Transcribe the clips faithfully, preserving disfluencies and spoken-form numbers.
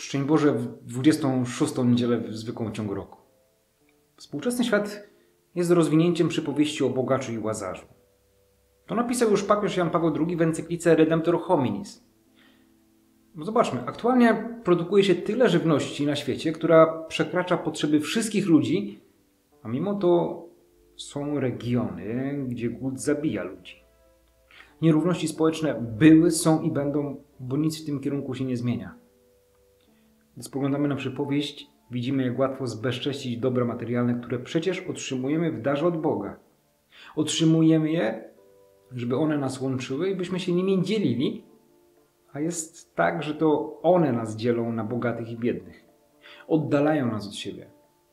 Szczęść Boże w dwudziestą szóstą niedzielę w zwykłym ciągu roku. Współczesny świat jest rozwinięciem przypowieści o bogaczu i łazarzu. To napisał już papież Jan Paweł drugi w encyklice Redemptor Hominis. Zobaczmy, aktualnie produkuje się tyle żywności na świecie, która przekracza potrzeby wszystkich ludzi, a mimo to są regiony, gdzie głód zabija ludzi. Nierówności społeczne były, są i będą, bo nic w tym kierunku się nie zmienia. Gdy spoglądamy na przypowieść, widzimy, jak łatwo zbezcześcić dobra materialne, które przecież otrzymujemy w darze od Boga. Otrzymujemy je, żeby one nas łączyły i byśmy się nimi dzielili, a jest tak, że to one nas dzielą na bogatych i biednych. Oddalają nas od siebie.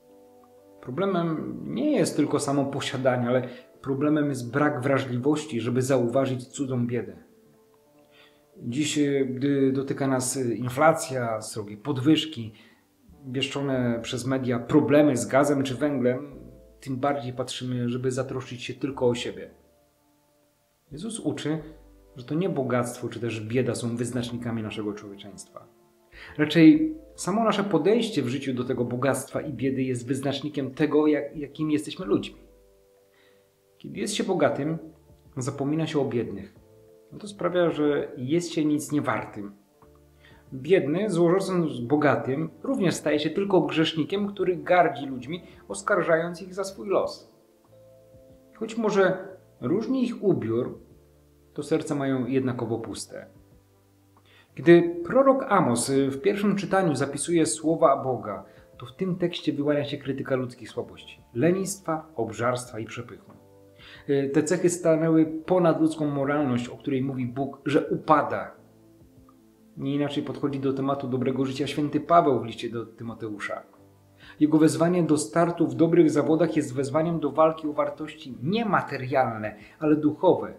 Problemem nie jest tylko samo posiadanie, ale problemem jest brak wrażliwości, żeby zauważyć cudzą biedę. Dziś, gdy dotyka nas inflacja, srogie podwyżki, wieszczone przez media problemy z gazem czy węglem, tym bardziej patrzymy, żeby zatroszczyć się tylko o siebie. Jezus uczy, że to nie bogactwo czy też bieda są wyznacznikami naszego człowieczeństwa. Raczej samo nasze podejście w życiu do tego bogactwa i biedy jest wyznacznikiem tego, jak, jakim jesteśmy ludźmi. Kiedy jest się bogatym, zapomina się o biednych. No to sprawia, że jest się nic nie wartym. Biedny, złożąc z bogatym, również staje się tylko grzesznikiem, który gardzi ludźmi, oskarżając ich za swój los. Choć może różni ich ubiór, to serca mają jednakowo puste. Gdy prorok Amos w pierwszym czytaniu zapisuje słowa Boga, to w tym tekście wyłania się krytyka ludzkich słabości, lenistwa, obżarstwa i przepychu. Te cechy stanęły ponad ludzką moralność, o której mówi Bóg, że upada. Nie inaczej podchodzi do tematu dobrego życia święty Paweł w liście do Tymoteusza. Jego wezwanie do startu w dobrych zawodach jest wezwaniem do walki o wartości nie materialne, ale duchowe.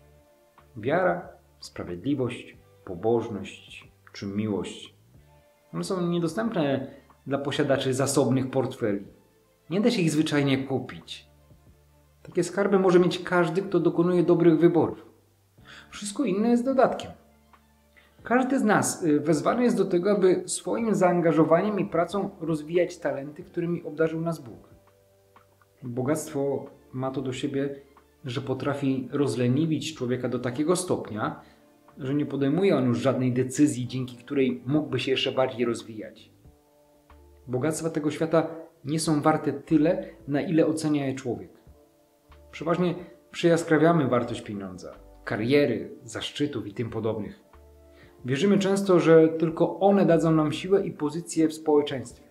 Wiara, sprawiedliwość, pobożność czy miłość. One są niedostępne dla posiadaczy zasobnych portfeli. Nie da się ich zwyczajnie kupić. Takie skarby może mieć każdy, kto dokonuje dobrych wyborów. Wszystko inne jest dodatkiem. Każdy z nas wezwany jest do tego, aby swoim zaangażowaniem i pracą rozwijać talenty, którymi obdarzył nas Bóg. Bogactwo ma to do siebie, że potrafi rozleniwić człowieka do takiego stopnia, że nie podejmuje on już żadnej decyzji, dzięki której mógłby się jeszcze bardziej rozwijać. Bogactwa tego świata nie są warte tyle, na ile ocenia je człowiek. Przeważnie przejaskrawiamy wartość pieniądza, kariery, zaszczytów i tym podobnych. Wierzymy często, że tylko one dadzą nam siłę i pozycję w społeczeństwie.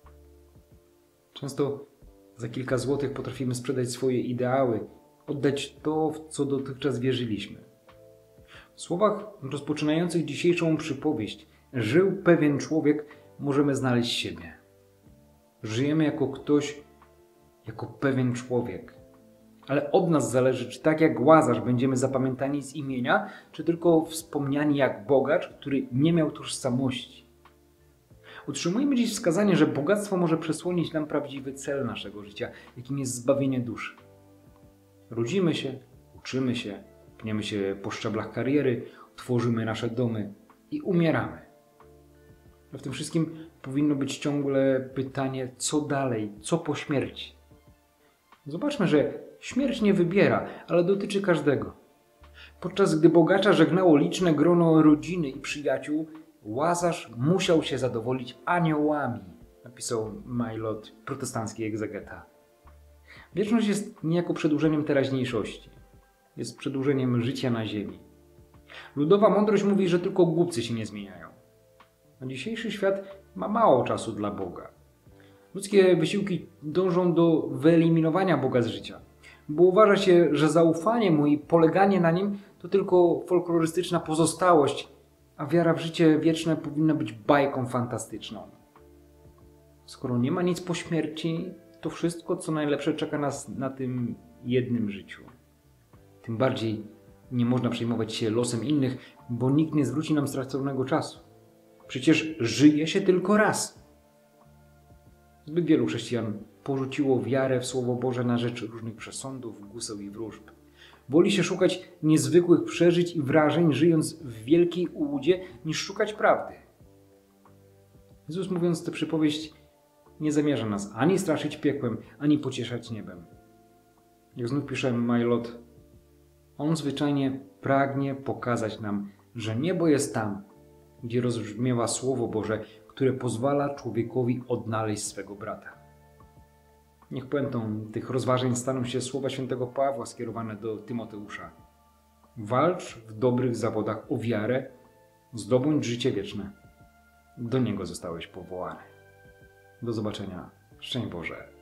Często za kilka złotych potrafimy sprzedać swoje ideały, oddać to, w co dotychczas wierzyliśmy. W słowach rozpoczynających dzisiejszą przypowieść żył pewien człowiek, możemy znaleźć siebie. Żyjemy jako ktoś, jako pewien człowiek. Ale od nas zależy, czy tak jak Łazarz będziemy zapamiętani z imienia, czy tylko wspomniani jak bogacz, który nie miał tożsamości. Otrzymujemy dziś wskazanie, że bogactwo może przesłonić nam prawdziwy cel naszego życia, jakim jest zbawienie duszy. Rodzimy się, uczymy się, pniemy się po szczeblach kariery, tworzymy nasze domy i umieramy. A w tym wszystkim powinno być ciągle pytanie, co dalej, co po śmierci. Zobaczmy, że śmierć nie wybiera, ale dotyczy każdego. Podczas gdy bogacza żegnało liczne grono rodziny i przyjaciół, Łazarz musiał się zadowolić aniołami, napisał Maillot, protestancki egzegeta. Wieczność jest niejako przedłużeniem teraźniejszości. Jest przedłużeniem życia na ziemi. Ludowa mądrość mówi, że tylko głupcy się nie zmieniają. A dzisiejszy świat ma mało czasu dla Boga. Ludzkie wysiłki dążą do wyeliminowania Boga z życia, bo uważa się, że zaufanie Mu i poleganie na Nim to tylko folklorystyczna pozostałość, a wiara w życie wieczne powinna być bajką fantastyczną. Skoro nie ma nic po śmierci, to wszystko, co najlepsze, czeka nas na tym jednym życiu. Tym bardziej nie można przejmować się losem innych, bo nikt nie zwróci nam straconego czasu. Przecież żyje się tylko raz. Zbyt wielu chrześcijan porzuciło wiarę w Słowo Boże na rzecz różnych przesądów, guseł i wróżb. Woli się szukać niezwykłych przeżyć i wrażeń, żyjąc w wielkiej ułudzie, niż szukać prawdy. Jezus, mówiąc tę przypowieść, nie zamierza nas ani straszyć piekłem, ani pocieszać niebem. Jak znów pisze Majlot, on zwyczajnie pragnie pokazać nam, że niebo jest tam, gdzie rozbrzmiewa Słowo Boże, które pozwala człowiekowi odnaleźć swego brata. Niech puentą tych rozważań staną się słowa świętego Pawła skierowane do Tymoteusza. Walcz w dobrych zawodach o wiarę, zdobądź życie wieczne. Do niego zostałeś powołany. Do zobaczenia. Szczęść Boże.